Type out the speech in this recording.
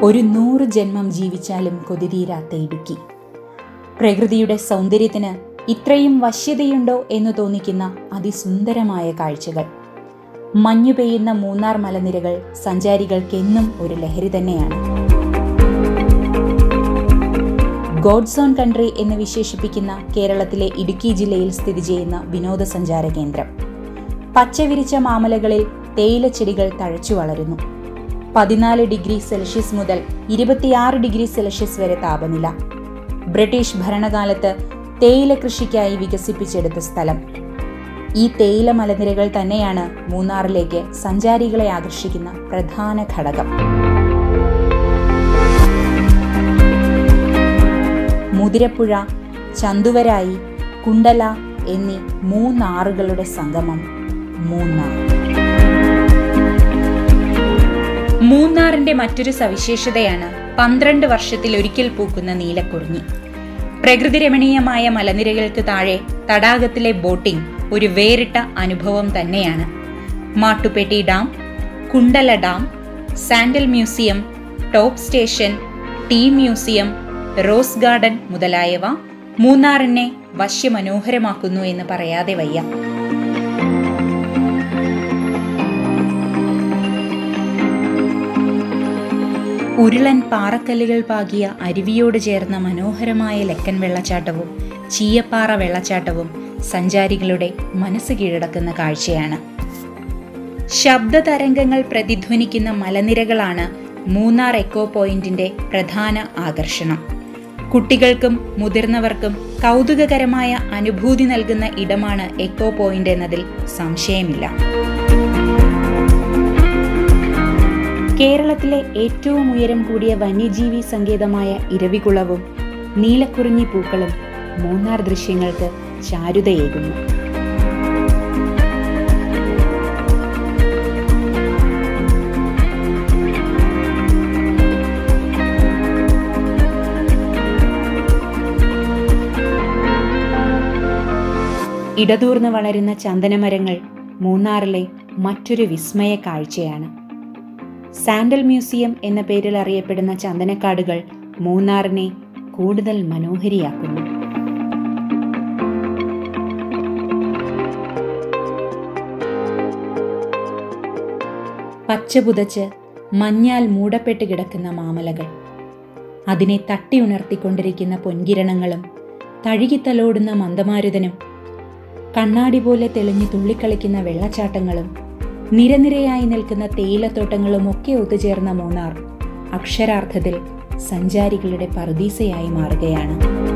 ഒരു 100 ജന്മം ജീവിച്ചാലും കൊതിതീരാത്ത ഇടുക്കി. പ്രകൃതിയുടെ സൗന്ദര്യത്തിന് ഇത്രയും വശ്യതയുണ്ടോ എന്ന് തോന്നിക്കുന്ന അതിസുന്ദരമായ കാഴ്ചകൾ. മഞ്ഞു പെയ്യുന്ന മൂന്നാർ മലനിരകൾ സഞ്ചാരികൾക്കെന്നും ഒരു ലഹരി തന്നെയാണ്. ഗോഡ്സ് ഓൺ കൺട്രി എന്ന് വിശേഷിപ്പിക്കുന്ന കേരളത്തിലെ ഇടുക്കി ജില്ലയിൽ സ്ഥിതി ചെയ്യുന്ന വിനോദസഞ്ചാര കേന്ദ്രം. പച്ചവിരിച്ച മാമലകളിൽ തേയിലച്ചെടികൾ തഴച്ചു വളരുന്നു. 14 ഡിഗ്രി സെൽഷ്യസ് മുതൽ 26 ഡിഗ്രി സെൽഷ്യസ് വരെ താപനില. ബ്രിട്ടീഷ് ഭരണകാലത്ത് തേയില കൃഷിക്കായി വികസിപ്പിച്ചെടുത്ത സ്ഥലം. ഈ തേയില മലനിരകൾ തന്നെയാണ് മൂന്നാറിലേക്ക് സഞ്ചാരികളെ ആകർഷിക്കുന്ന പ്രധാന ഘടകം. മുതിരപ്പുഴ, ചന്തുവരായി, കുണ്ടല എന്നീ 3 ആറുകളുടെ സംഗമം മൂന്നാർ. മൂന്നാറിന്റെ മറ്റൊരു സവിശേഷതയാണ് 12 വർഷത്തിൽ ഒരിക്കൽ പൂക്കുന്ന നീലക്കുറിഞ്ഞി. പ്രകൃതി രമണീയമായ മലനിരകൾക്ക് താഴെ തടാകത്തിലെ ബോട്ടിംഗ് ഒരു വേറിട്ട അനുഭവം തന്നെയാണ്. Mattupetty dam, Kundala dam, sandal museum, top station, tea museum, rose garden മുതലായവ മൂന്നാറിനെ വശ്യമനോഹരമാക്കുന്നു എന്ന് പറയാതെ വയ്യ. ഉരുളൻ പാറക്കല്ലുകൾ പാകിയ അരുവിയോട് ചേർന്ന മനോഹരമായ ലക്കൻ വെള്ളച്ചാട്ടവും ചീയപ്പാറ വെള്ളച്ചാട്ടവും സഞ്ചാരികളുടെ മനസ്സ് കീഴടക്കുന്ന കാഴ്ചയാണ്. ശബ്ദ തരംഗങ്ങൾ പ്രതിധ്വനിക്കുന്ന മലനിരകളാണ് മൂന്നാർ എക്കോ പോയിന്റിന്റെ പ്രധാന ആകർഷണം. കുട്ടികൾക്കും മുതിർന്നവർക്കും കൗതുകകരമായ അനുഭൂതി നൽകുന്ന ഇടമാണ് എക്കോ പോയിന്റ് എന്നതിൽ സംശയമില്ല. കേരളത്തിലെ ഏറ്റവും ഉയരം കൂടിയ വന്യജീവി സങ്കേതമായ ഇരവികുളവും നീലക്കുറിഞ്ഞി പൂക്കളും മൂന്നാർ ദൃശ്യങ്ങൾക്ക് ചാരുതയേകുന്നു. ഇടതൂർന്ന് വളരുന്ന ചന്ദനമരങ്ങൾ മൂന്നാറിലെ മറ്റൊരു വിസ്മയ കാഴ്ചയാണ്. സാൻഡൽ മ്യൂസിയം എന്ന പേരിൽ അറിയപ്പെടുന്ന ചന്ദനക്കാടുകൾ മൂന്നാറിനെ കൂടുതൽ മനോഹരിയാക്കുന്നു. പച്ചപുതച്ച് മഞ്ഞാൽ മൂടപ്പെട്ട് കിടക്കുന്ന മാമലകൾ, അതിനെ തട്ടി ഉണർത്തിക്കൊണ്ടിരിക്കുന്ന പൊൻകിരണങ്ങളും തഴുകിത്തലോടുന്ന മന്ദമാരുതനും, കണ്ണാടി പോലെ തെളിഞ്ഞു തുള്ളിക്കളിക്കുന്ന വെള്ളച്ചാട്ടങ്ങളും നിരനിരയായി നിൽക്കുന്ന തേയിലത്തോട്ടങ്ങളും ഒക്കെ ഒത്തുചേർന്ന മൂന്നാർ അക്ഷരാർത്ഥത്തിൽ സഞ്ചാരികളുടെ പറുദീസയായി മാറുകയാണ്.